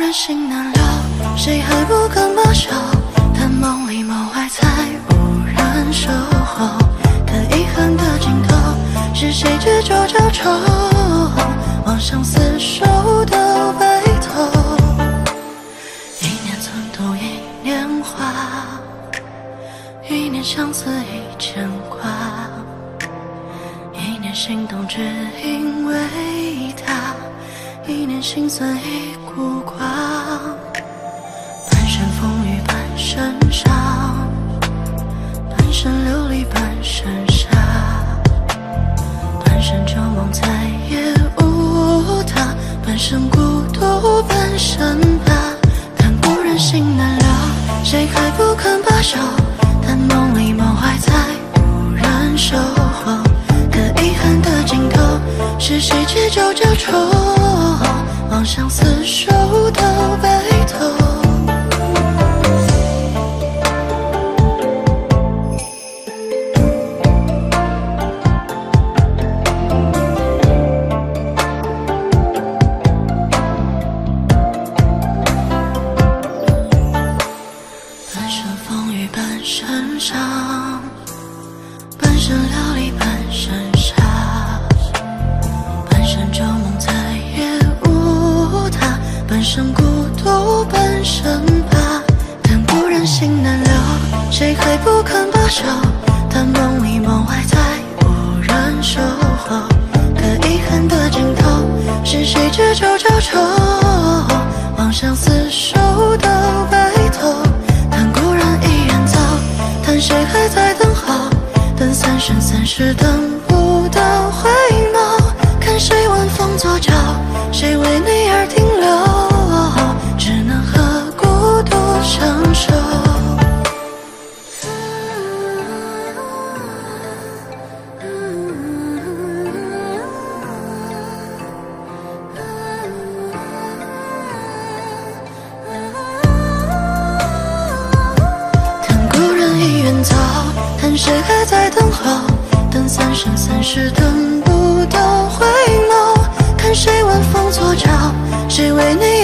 人心难留，谁还不肯罢休？但梦里梦外才无人守候。可遗憾的尽头，是谁执着交愁？望向厮守的背头。一年寸土一年华，一年相思一牵挂，一年心动只因为他，一年心酸一孤寡。半生风雨半生伤，半生流离半生沙，半生旧梦再也无他，半生孤独半生怕。但故人心难留，谁还不肯罢休？但梦里梦外才无人守候。可遗憾的尽头，是谁执着交愁？望向厮守的背头。半生风雨半生伤，半生流离半生沙，半生旧梦再也无他，半生孤独半生怕。但故人心难留，谁还不肯罢休？但梦里梦外才无人守候。可遗憾的尽头，是谁执着交愁？望向厮守的背头。但故人已远走，但谁还在等候？等三生三世等不到回眸。看谁晚风作酒，谁为你而停留？只能和孤独相守。但故人已远走，但谁还在等候？等三生三世等不到回眸。看谁晚风作酒，谁为你